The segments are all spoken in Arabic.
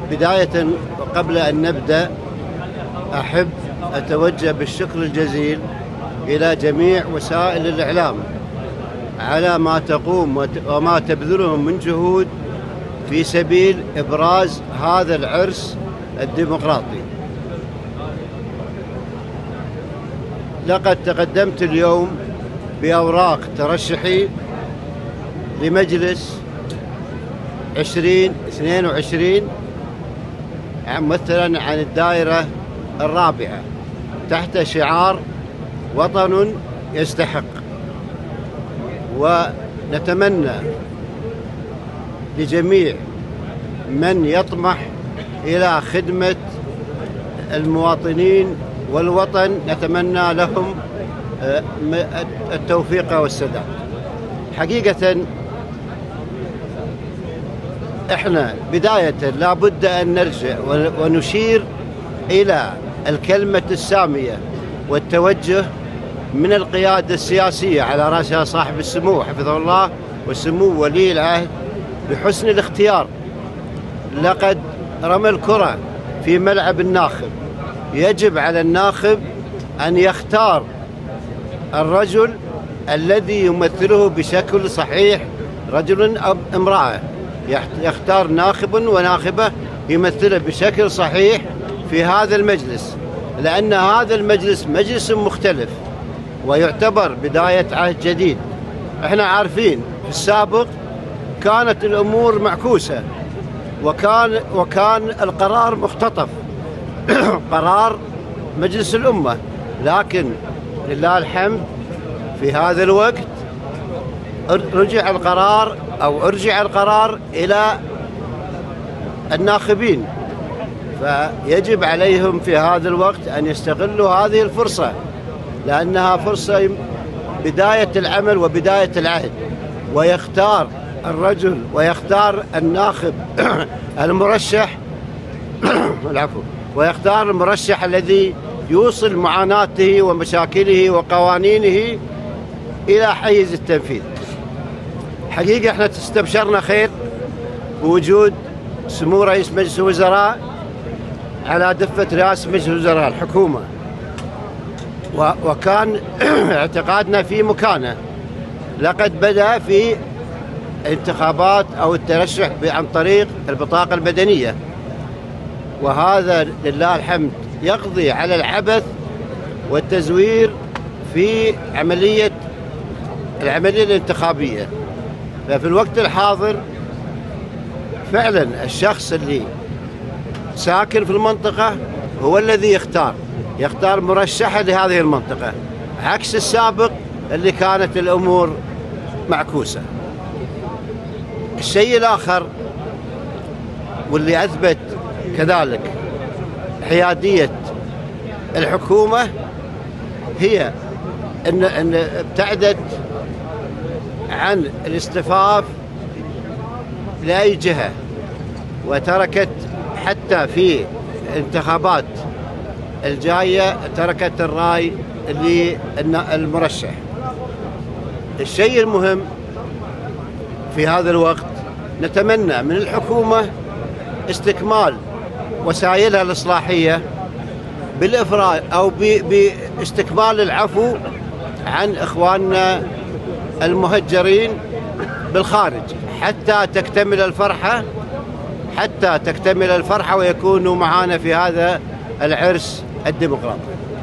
بداية قبل أن نبدأ أحب أتوجه بالشكر الجزيل إلى جميع وسائل الإعلام على ما تقوم وما تبذله من جهود في سبيل إبراز هذا العرس الديمقراطي. لقد تقدمت اليوم بأوراق ترشحي لمجلس 2022 ممثلا عن الدائرة الرابعة تحت شعار وطن يستحق. ونتمنى لجميع من يطمح إلى خدمة المواطنين والوطن، نتمنى لهم التوفيق والسداد. حقيقة احنا بداية لابد أن نرجع ونشير إلى الكلمة السامية والتوجه من القيادة السياسية على رأسها صاحب السمو حفظه الله والسمو ولي العهد بحسن الاختيار. لقد رمى الكرة في ملعب الناخب، يجب على الناخب أن يختار الرجل الذي يمثله بشكل صحيح، رجل أو امرأة، يختار ناخب وناخبة يمثله بشكل صحيح في هذا المجلس، لأن هذا المجلس مجلس مختلف ويعتبر بداية عهد جديد. احنا عارفين في السابق كانت الأمور معكوسة وكان القرار مختطف قرار مجلس الأمة، لكن لله الحمد في هذا الوقت ارجع القرار إلى الناخبين، فيجب عليهم في هذا الوقت أن يستغلوا هذه الفرصة، لأنها فرصة بداية العمل وبداية العهد، ويختار الرجل ويختار الناخب المرشح العفو ويختار المرشح الذي يوصل معاناته ومشاكله وقوانينه إلى حيز التنفيذ. حقيقة احنا استبشرنا خير بوجود سمو رئيس مجلس الوزراء على دفة رئاسة مجلس الوزراء الحكومة، وكان اعتقادنا في مكانه. لقد بدأ في انتخابات أو الترشح عن طريق البطاقة المدنية، وهذا لله الحمد يقضي على العبث والتزوير في العملية الانتخابية. ففي الوقت الحاضر فعلا الشخص اللي ساكن في المنطقة هو الذي يختار مرشحة لهذه المنطقة، عكس السابق اللي كانت الأمور معكوسة. الشيء الآخر واللي أثبت كذلك حيادية الحكومة هي أن ابتعدت عن الاصطفاف لأي جهة، وتركت حتى في الانتخابات الجاية تركت الرأي للمرشح. الشيء المهم في هذا الوقت نتمنى من الحكومة استكمال وسائلها الإصلاحية بالإفراج أو باستكمال العفو عن إخواننا المهجرين بالخارج حتى تكتمل الفرحة ويكونوا معنا في هذا العرس الديمقراطي.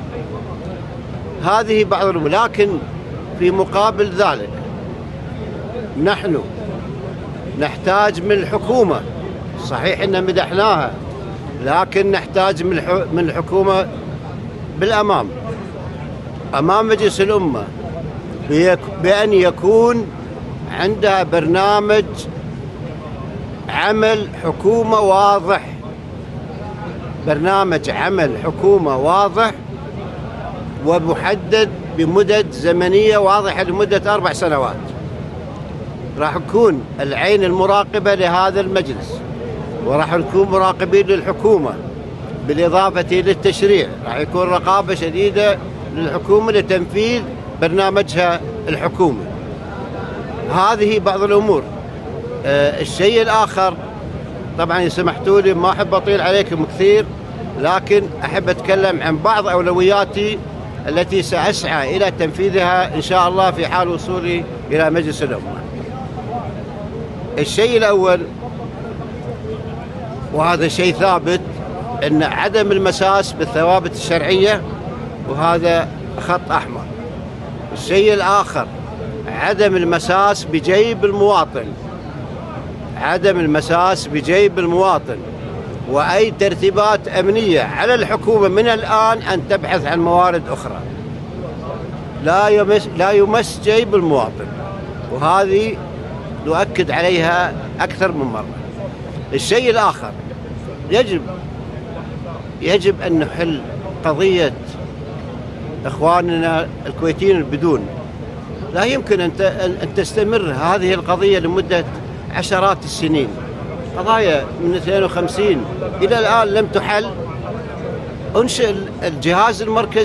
هذه بعض لكن في مقابل ذلك نحن نحتاج من الحكومة، صحيح إن مدحناها، لكن نحتاج من الحكومة بالأمام أمام مجلس الأمة بأن يكون عندها برنامج عمل حكومة واضح، برنامج عمل حكومة واضح ومحدد بمدد زمنية واضحة لمدة 4 سنوات. راح نكون العين المراقبة لهذا المجلس، وراح نكون مراقبين للحكومة بالإضافة للتشريع، راح يكون رقابة شديدة للحكومة لتنفيذ برنامجها الحكومي. هذه بعض الأمور. الشيء الآخر طبعا إذا سمحتوا لي ما أحب أطيل عليكم كثير، لكن أحب أتكلم عن بعض أولوياتي التي سأسعى إلى تنفيذها إن شاء الله في حال وصولي إلى مجلس الأمة. الشيء الأول، وهذا شيء ثابت، أن عدم المساس بالثوابت الشرعية، وهذا خط أحمر. الشيء الآخر عدم المساس بجيب المواطن، عدم المساس بجيب المواطن، وأي ترتيبات أمنية على الحكومة من الآن أن تبحث عن موارد أخرى. لا يمس جيب المواطن، وهذه نؤكد عليها أكثر من مرة. الشيء الآخر، يجب أن نحل قضية إخواننا الكويتيين البدون. لا يمكن أن تستمر هذه القضية لمدة عشرات السنين. قضايا من 52 إلى الآن لم تحل. أنشئ الجهاز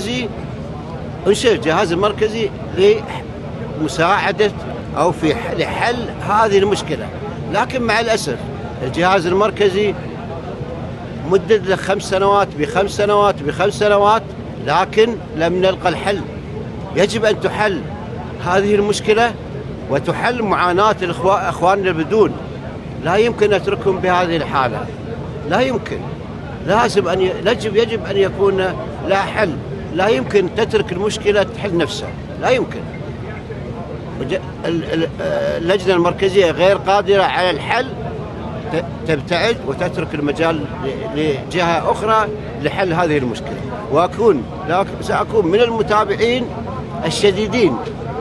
المركزي لمساعدة أو لحل هذه المشكلة، لكن مع الأسف الجهاز المركزي مدد له 5 سنوات ب5 سنوات، لكن لم نلقى الحل. يجب أن تحل هذه المشكلة وتحل معاناة إخواننا البدون. لا يمكن نتركهم بهذه الحالة، لا يمكن. يجب أن يكون لا حل. لا يمكن تترك المشكلة تحل نفسها، لا يمكن. اللجنة المركزية غير قادرة على الحل، تبتعد وتترك المجال لجهة أخرى لحل هذه المشكلة. سأكون من المتابعين الشديدين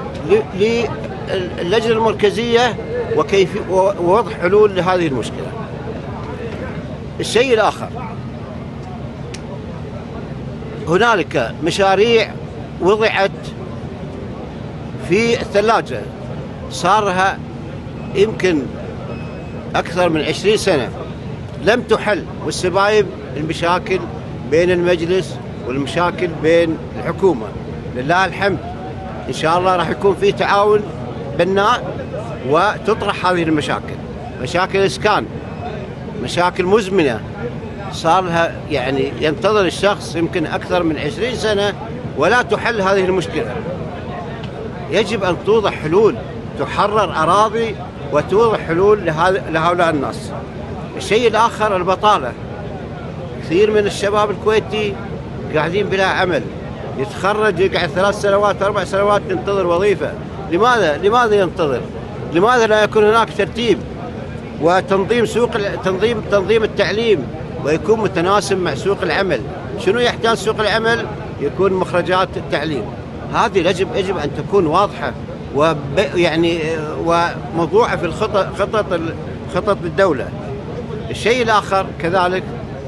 للجنة المركزية ووضع حلول لهذه المشكلة. الشيء الآخر، هنالك مشاريع وضعت في الثلاجة صارها يمكن أكثر من 20 سنة لم تحل، والسبايب المشاكل بين المجلس والمشاكل بين الحكومة. لله الحمد، إن شاء الله راح يكون في تعاون بناء وتطرح هذه المشاكل. مشاكل إسكان، مشاكل مزمنة صار لها يعني ينتظر الشخص يمكن أكثر من 20 سنة ولا تحل هذه المشكلة. يجب أن توضع حلول، تحرر أراضي وتوضع حلول لهؤلاء الناس. الشيء الآخر البطالة. كثير من الشباب الكويتي قاعدين بلا عمل، يتخرج يقعد 3 سنوات 4 سنوات ينتظر وظيفة. لماذا ينتظر؟ لماذا لا يكون هناك ترتيب وتنظيم تنظيم التعليم ويكون متناسب مع سوق العمل؟ شنو يحتاج سوق العمل؟ يكون مخرجات التعليم. هذه يجب أن تكون واضحة وموضوعة في خطط الدولة. الشيء الآخر كذلك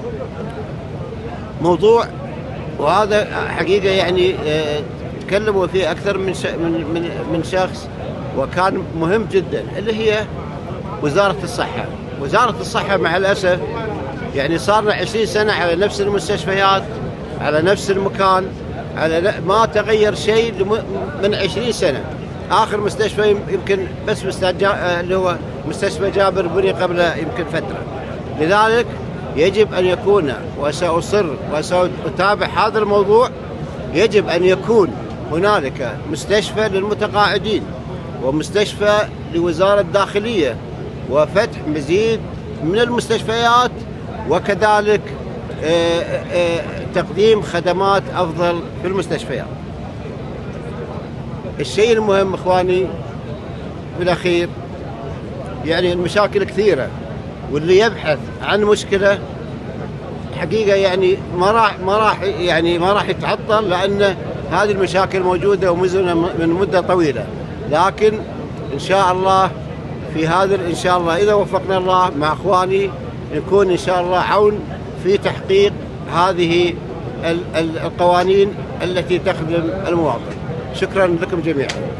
موضوع، وهذا حقيقة يعني تكلموا فيه أكثر من شخص وكان مهم جدا، اللي هي وزارة الصحة. وزارة الصحة مع الأسف يعني صارنا 20 سنة على نفس المستشفيات، على نفس المكان، ما تغير شيء من 20 سنة. آخر مستشفى يمكن بس اللي هو مستشفى جابر بني قبل يمكن فترة. لذلك يجب أن يكون، وسأصر وسأتابع هذا الموضوع، يجب أن يكون هنالك مستشفى للمتقاعدين ومستشفى لوزارة الداخلية وفتح مزيد من المستشفيات، وكذلك تقديم خدمات أفضل في المستشفيات. الشيء المهم إخواني في الأخير، يعني المشاكل كثيرة، واللي يبحث عن مشكلة حقيقة يعني ما راح يتعطل، لأن هذه المشاكل موجودة ومزمنة من مدة طويلة. لكن إن شاء الله إن شاء الله إذا وفقنا الله مع إخواني نكون إن شاء الله عون في تحقيق هذه القوانين التي تخدم المواطن. شكرا لكم جميعا.